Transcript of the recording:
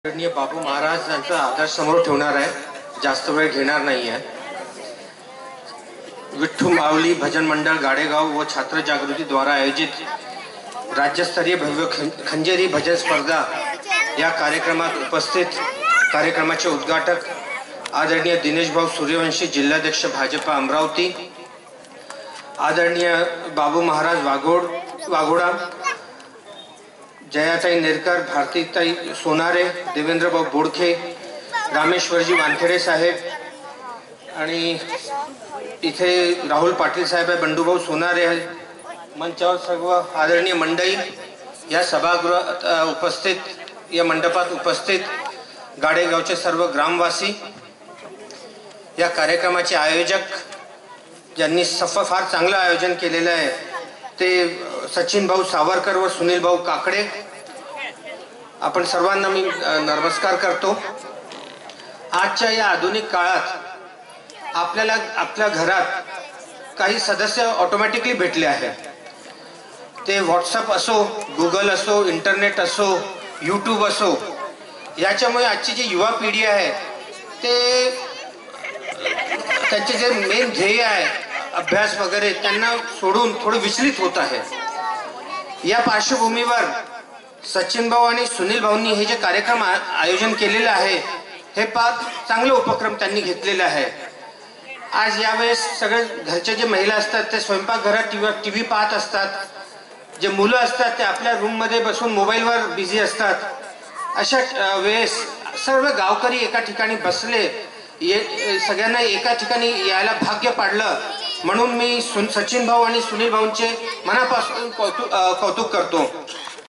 आदरणीय बाबू महाराज यांचा आदर समोर ठेवणार आहे, जास्त वेळ घेणार नाही आहे। विठू माऊली भजन मंडळ गाडेगाव व छात्र जागृती द्वारा आयोजित राज्यस्तरीय भव्य खंजेरी भजन स्पर्धा या कार्यक्रमात उपस्थित कार्यक्रमाचे उद्घाटक आदरणीय दिनेश भाऊ सूर्यवंशी, जिल्हाध्यक्ष भाजपा अमरावती, आदरणीय बाबू महाराज वाघोडा, जयाताई नेरकर, भारतीताई सोनारे, देवेंद्रभाऊ बोडखे, रामेश्वरजी वानखेडे साहेब आणि इथे राहुल पाटील साहेब आहे, बंडूभाऊ सोनारे आहे, मंचावर सर्व आदरणीय मंडळी, या सभागृहात उपस्थित, या मंडपात उपस्थित गाडेगावचे सर्व ग्रामवासी, या कार्यक्रमाचे आयोजक ज्यांनी फार चांगलं आयोजन केलेलं आहे ते सचिन भाऊ सावरकर व सुनील भाऊ काकडे, आपण सर्वांना मी नमस्कार करतो। आजच्या या आधुनिक काळात आपल्याला आपल्या घरात काही सदस्य ऑटोमॅटिकली भेटले आहेत। ते व्हॉट्सअप असो, गुगल असो, इंटरनेट असो, यूट्यूब असो, याच्यामुळे आजची जी युवा पिढी आहे ते त्यांचे जे मेन ध्येय आहे अभ्यास वगैरे त्यांना सोडून थोडं विचलित होत आहे। या पार्श्वभूमीवर सचिन भाऊ आणि सुनील भाऊंनी हे जे कार्यक्रम आयोजन केलेले आहे हे चांगले उपक्रम त्यांनी घेतलेले आहे। आज यावेळेस सगळे घरचे जे महिला असतात ते स्वयंपाकघरात टीव्ही पाहत असतात, जे मुलं असतात ते आपल्या रूममध्ये बसून मोबाईलवर बिझी असतात। अशा वेळेस सर्व गावकरी एका ठिकाणी बसले, सगळ्यांना एका ठिकाणी यायला भाग्य पाडलं, म्हणून मी सचिन भाऊ आणि सुनील भाऊंचे मनापासून कौतुक करतो।